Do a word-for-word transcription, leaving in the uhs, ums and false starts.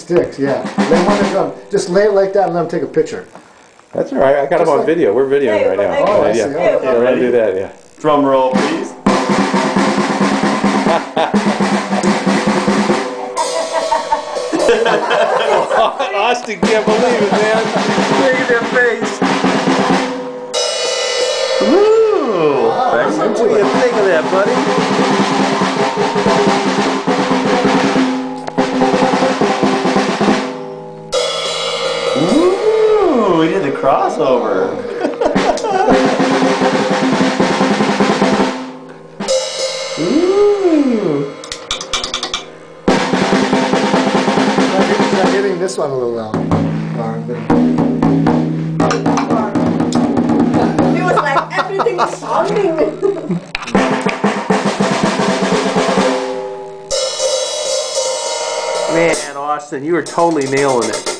sticks, yeah. They want to drum. Just lay it like that and let them take a picture. That's all right. I got them on like, video. We're videoing hey, right now. Oh, I see. yeah. Oh, Yeah, okay. we're gonna do that. Yeah. Drum roll, please. Austin can't believe it, man. Look at their face. Ooh. Wow, What do you think of that, buddy? Ooh, we did the crossover. Ooh. Try hitting this one a little loud. It was like everything was sounding. Man, Austin, you were totally nailing it.